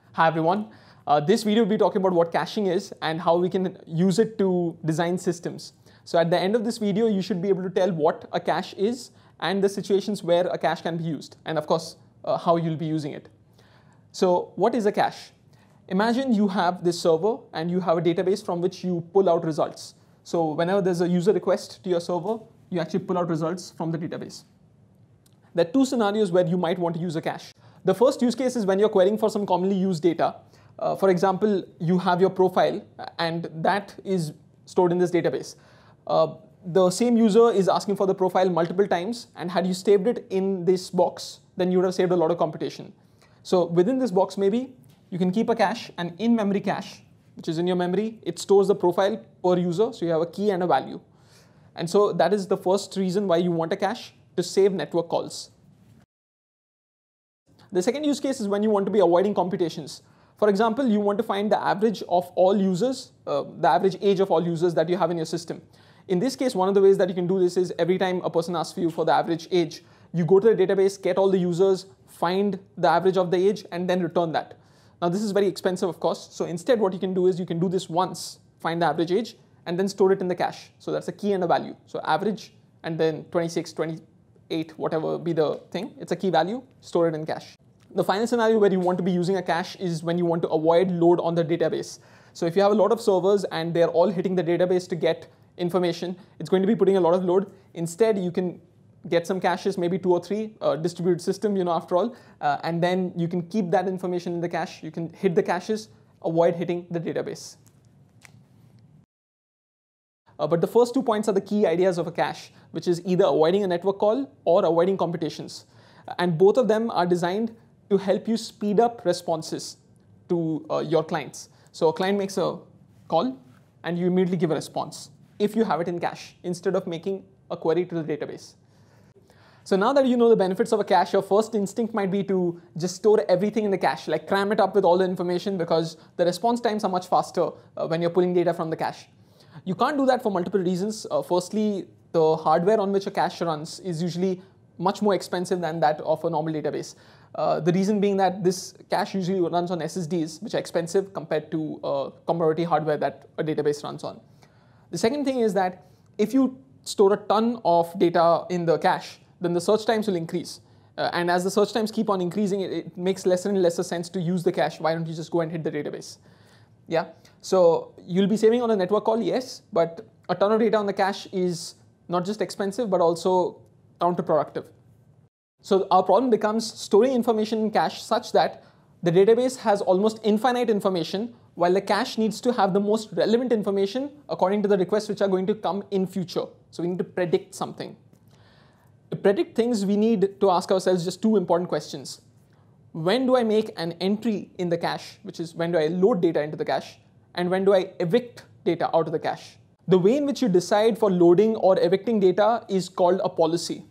Hi everyone. This video will be talking about what caching is and how we can use it to design systems. So at the end of this video, you should be able to tell what a cache is and the situations where a cache can be used, and of course, how you'll be using it. So what is a cache? Imagine you have this server and you have a database from which you pull out results. So whenever there's a user request to your server, you actually pull out results from the database. There are two scenarios where you might want to use a cache. The first use case is when you're querying for some commonly used data. For example, you have your profile and that is stored in this database. The same user is asking for the profile multiple times, and had you saved it in this box, then you would have saved a lot of computation. So within this box, maybe you can keep a cache, an in-memory cache, which is in your memory. It stores the profile per user, so you have a key and a value. And so that is the first reason why you want a cache, to save network calls. The second use case is when you want to be avoiding computations. For example, you want to find the average of all users, the average age of all users that you have in your system. In this case, one of the ways that you can do this is every time a person asks you for the average age, you go to the database, get all the users, find the average of the age, and then return that. Now, this is very expensive, of course. So instead, what you can do is you can do this once, find the average age, and then store it in the cache. So that's a key and a value. So average, and then 26, 28, whatever be the thing, it's a key value, store it in cache. The final scenario where you want to be using a cache is when you want to avoid load on the database. So if you have a lot of servers and they're all hitting the database to get information, it's going to be putting a lot of load. Instead, you can get some caches, maybe 2 or 3, distributed system, after all, and then you can keep that information in the cache. You can hit the caches, avoid hitting the database. But the first 2 points are the key ideas of a cache, which is either avoiding a network call or avoiding computations. And both of them are designed to help you speed up responses to your clients. So a client makes a call and you immediately give a response if you have it in cache instead of making a query to the database. So now that you know the benefits of a cache, your first instinct might be to just store everything in the cache, like cram it up with all the information, because the response times are much faster when you're pulling data from the cache. You can't do that for multiple reasons. Firstly, the hardware on which a cache runs is usually much more expensive than that of a normal database. The reason being that this cache usually runs on SSDs, which are expensive compared to commodity hardware that a database runs on. The second thing is that if you store a ton of data in the cache, then the search times will increase. And as the search times keep on increasing, it makes lesser and lesser sense to use the cache. Why don't you just go and hit the database? Yeah. So you'll be saving on a network call, yes, but a ton of data on the cache is not just expensive, but also counterproductive. So our problem becomes storing information in cache such that the database has almost infinite information, while the cache needs to have the most relevant information according to the requests which are going to come in future. So we need to predict something. To predict things, we need to ask ourselves just 2 important questions. When do I make an entry in the cache, which is when do I load data into the cache, and when do I evict data out of the cache? The way in which you decide for loading or evicting data is called a policy.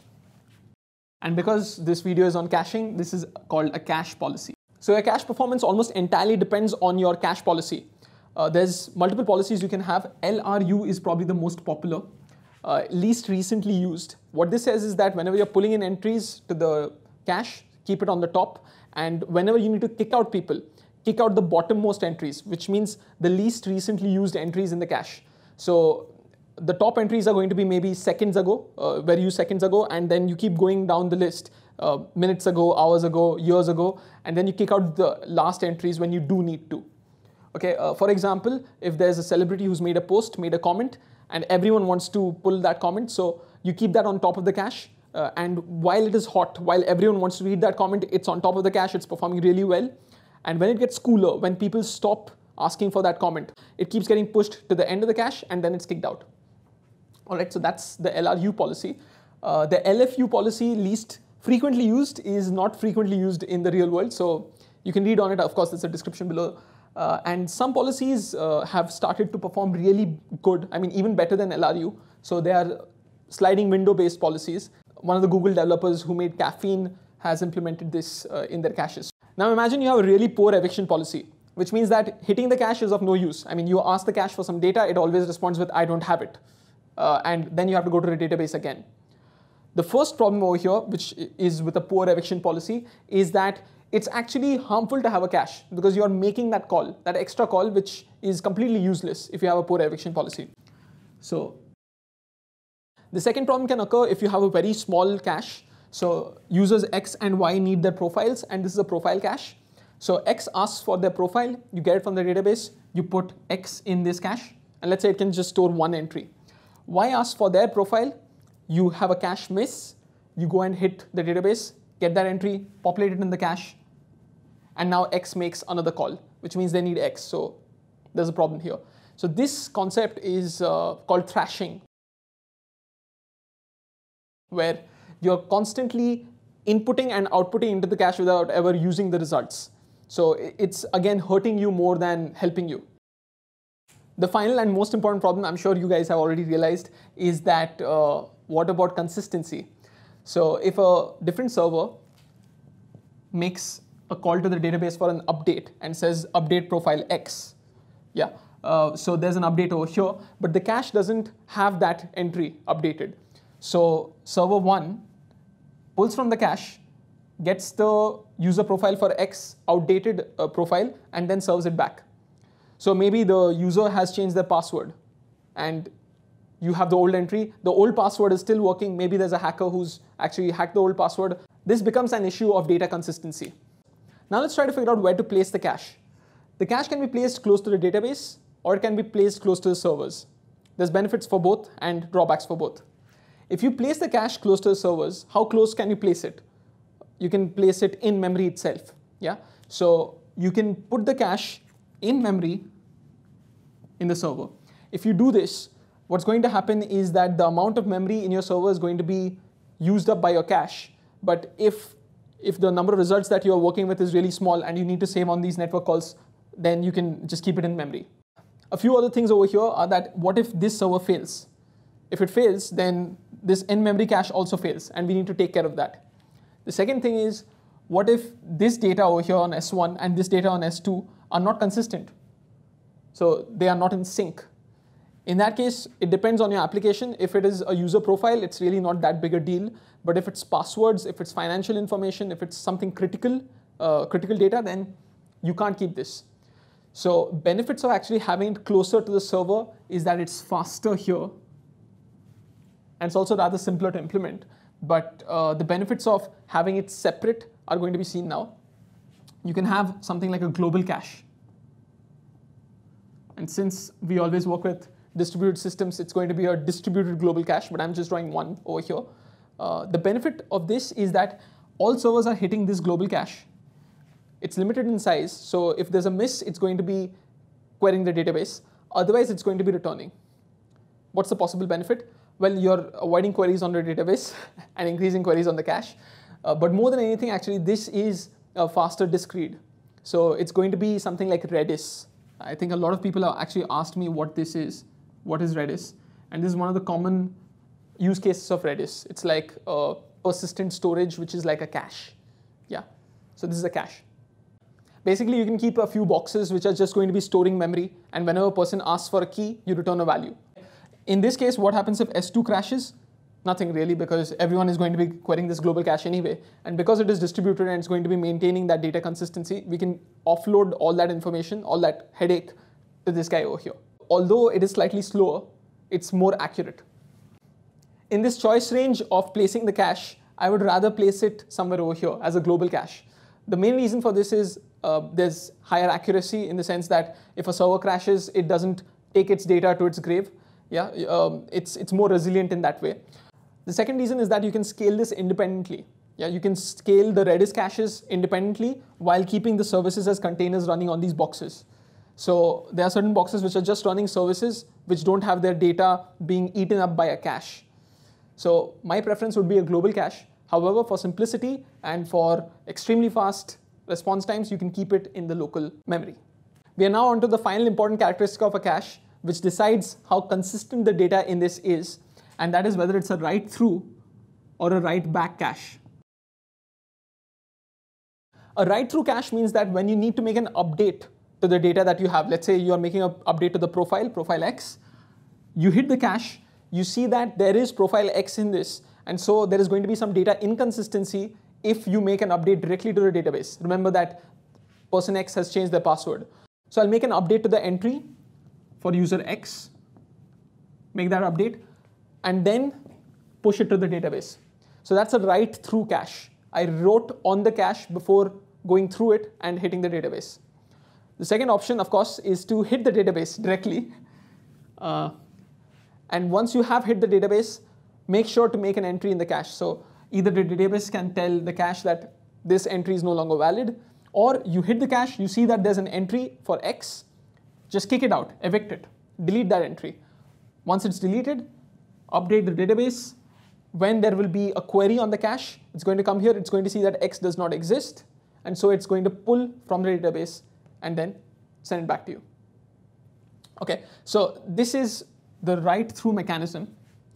And because this video is on caching, this is called a cache policy. So your cache performance almost entirely depends on your cache policy. There's multiple policies you can have. LRU is probably the most popular, least recently used. What this says is that whenever you're pulling in entries to the cache, keep it on the top. And whenever you need to kick out people, kick out the bottommost entries, which means the least recently used entries in the cache. So the top entries are going to be maybe seconds ago, were used seconds ago, and then you keep going down the list, minutes ago, hours ago, years ago, and then you kick out the last entries when you do need to. Okay, for example, if there's a celebrity who's made a post, made a comment, and everyone wants to pull that comment, so you keep that on top of the cache, and while it is hot, while everyone wants to read that comment, it's on top of the cache, it's performing really well. And when it gets cooler, when people stop asking for that comment, it keeps getting pushed to the end of the cache, and then it's kicked out. All right, so that's the LRU policy. The LFU policy, least frequently used, is not frequently used in the real world. So you can read on it. Of course, there's a description below. And some policies have started to perform really good. I mean, even better than LRU. So they are sliding window-based policies. One of the Google developers who made Caffeine has implemented this in their caches. Now imagine you have a really poor eviction policy, which means that hitting the cache is of no use. I mean, you ask the cache for some data, it always responds with, I don't have it. And then you have to go to the database again. The first problem over here, which is with a poor eviction policy, is that it's actually harmful to have a cache because you're making that call, that extra call, which is completely useless if you have a poor eviction policy. So the second problem can occur if you have a very small cache. So users X and Y need their profiles, and this is a profile cache. So X asks for their profile, you get it from the database, you put X in this cache, and let's say it can just store one entry. Y asks for their profile, you have a cache miss, you go and hit the database, get that entry, populate it in the cache, and now X makes another call, which means they need X. So there's a problem here. So this concept is called thrashing, where you're constantly inputting and outputting into the cache without ever using the results. So it's again hurting you more than helping you. The final and most important problem, I'm sure you guys have already realized, is that what about consistency? So if a different server makes a call to the database for an update and says update profile X, yeah, so there's an update over here, but the cache doesn't have that entry updated. So server 1 pulls from the cache, gets the user profile for X, outdated profile, and then serves it back. So maybe the user has changed their password and you have the old entry, the old password is still working, maybe there's a hacker who's actually hacked the old password. This becomes an issue of data consistency. Now let's try to figure out where to place the cache. The cache can be placed close to the database or it can be placed close to the servers. There's benefits for both and drawbacks for both. If you place the cache close to the servers, how close can you place it? You can place it in memory itself. Yeah? So you can put the cache in memory in the server. If you do this, what's going to happen is that the amount of memory in your server is going to be used up by your cache. But if the number of results that you're working with is really small and you need to save on these network calls, then you can just keep it in memory. A few other things over here are that what if this server fails? If it fails, then this in-memory cache also fails, and we need to take care of that. The second thing is, what if this data over here on S1 and this data on S2 are not consistent? So they are not in sync. In that case, it depends on your application. If it is a user profile, it's really not that big a deal. But if it's passwords, if it's financial information, if it's something critical data, then you can't keep this. So benefits of actually having it closer to the server is that it's faster here. And it's also rather simpler to implement. But the benefits of having it separate are going to be seen now. You can have something like a global cache. And since we always work with distributed systems, it's going to be a distributed global cache, but I'm just drawing one over here. The benefit of this is that all servers are hitting this global cache. It's limited in size, so if there's a miss, it's going to be querying the database. Otherwise, it's going to be returning. What's the possible benefit? Well, you're avoiding queries on the database and increasing queries on the cache. But more than anything, actually, this is a faster disk read. So it's going to be something like Redis. I think a lot of people have actually asked me what this is. What is Redis? And this is one of the common use cases of Redis. It's like a persistent storage, which is like a cache. Yeah, so this is a cache. Basically, you can keep a few boxes which are just going to be storing memory, and whenever a person asks for a key, you return a value. In this case, what happens if S2 crashes? Nothing really, because everyone is going to be querying this global cache anyway. And because it is distributed and it's going to be maintaining that data consistency, we can offload all that information, all that headache to this guy over here. Although it is slightly slower, it's more accurate. In this choice range of placing the cache, I would rather place it somewhere over here as a global cache. The main reason for this is there's higher accuracy in the sense that if a server crashes, it doesn't take its data to its grave. Yeah, it's more resilient in that way. The second reason is that you can scale this independently. Yeah, you can scale the Redis caches independently while keeping the services as containers running on these boxes. So there are certain boxes which are just running services which don't have their data being eaten up by a cache. So my preference would be a global cache. However, for simplicity and for extremely fast response times, you can keep it in the local memory. We are now on to the final important characteristic of a cache, which decides how consistent the data in this is, and that is whether it's a write-through or a write-back cache. A write-through cache means that when you need to make an update to the data that you have, let's say you are making an update to the profile X, you hit the cache, you see that there is profile X in this, and so there is going to be some data inconsistency if you make an update directly to the database. Remember that person X has changed their password. So I'll make an update to the entry for user X, make that update, and then push it to the database. So that's a write-through cache. I wrote on the cache before going through it and hitting the database. The second option, of course, is to hit the database directly. And once you have hit the database, make sure to make an entry in the cache. So either the database can tell the cache that this entry is no longer valid, or you hit the cache, you see that there's an entry for X, just kick it out, evict it, delete that entry. Once it's deleted, update the database. When there will be a query on the cache, it's going to come here, it's going to see that X does not exist, and so it's going to pull from the database and then send it back to you. Okay, so this is the write-through mechanism.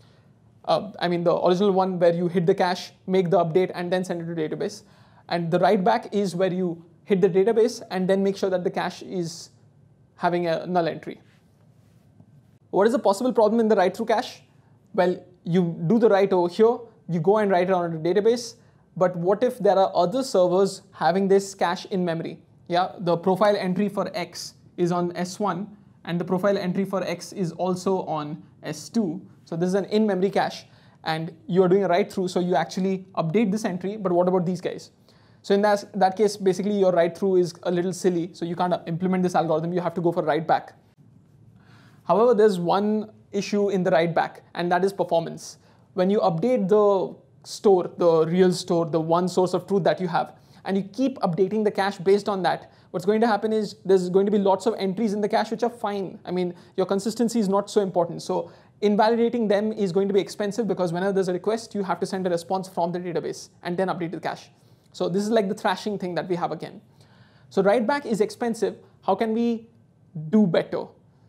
I mean the original one where you hit the cache, make the update, and then send it to the database. And the write-back is where you hit the database and then make sure that the cache is having a null entry. What is the possible problem in the write-through cache? Well, you do the write over here, you go and write it on a database, but what if there are other servers having this cache in memory? Yeah, the profile entry for X is on S1, and the profile entry for X is also on S2. So this is an in-memory cache, and you are doing a write-through, so you actually update this entry, but what about these guys? So in that case, basically your write-through is a little silly, so you can't implement this algorithm, you have to go for write-back. However, there's one issue in the write-back, and that is performance. When you update the store, the real store, the one source of truth that you have, and you keep updating the cache based on that, what's going to happen is there's going to be lots of entries in the cache which are fine. I mean, your consistency is not so important. So invalidating them is going to be expensive because whenever there's a request, you have to send a response from the database and then update the cache. So this is like the thrashing thing that we have again. So write-back is expensive. How can we do better?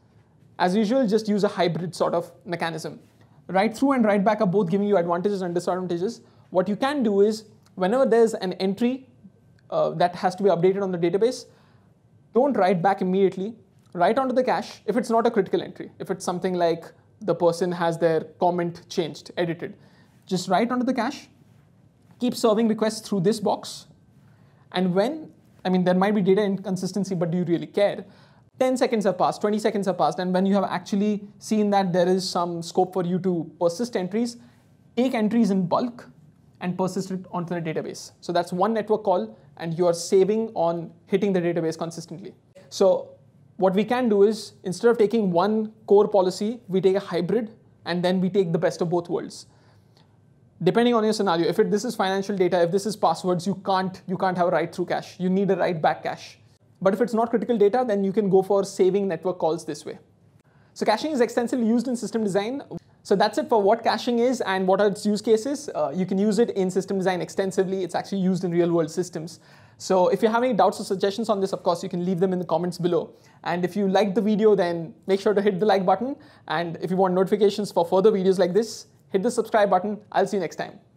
As usual, just use a hybrid sort of mechanism. Write-through and write-back are both giving you advantages and disadvantages. What you can do is, whenever there's an entry that has to be updated on the database, don't write back immediately. Write onto the cache if it's not a critical entry. If it's something like the person has their comment changed, edited, just write onto the cache, keep serving requests through this box, and when, I mean, there might be data inconsistency, but do you really care? 10 seconds have passed, 20 seconds have passed, and when you have actually seen that there is some scope for you to persist entries, take entries in bulk and persist it onto the database. So that's one network call, and you are saving on hitting the database consistently. So what we can do is, instead of taking one core policy, we take a hybrid, and then we take the best of both worlds. Depending on your scenario, if this is financial data, if this is passwords, you can't have a write-through cache. You need a write-back cache. But if it's not critical data, then you can go for saving network calls this way. So caching is extensively used in system design. So that's it for what caching is and what are its use cases. You can use it in system design extensively. It's actually used in real-world systems. So if you have any doubts or suggestions on this, of course, you can leave them in the comments below. And if you liked the video, then make sure to hit the like button. And if you want notifications for further videos like this, hit the subscribe button. I'll see you next time.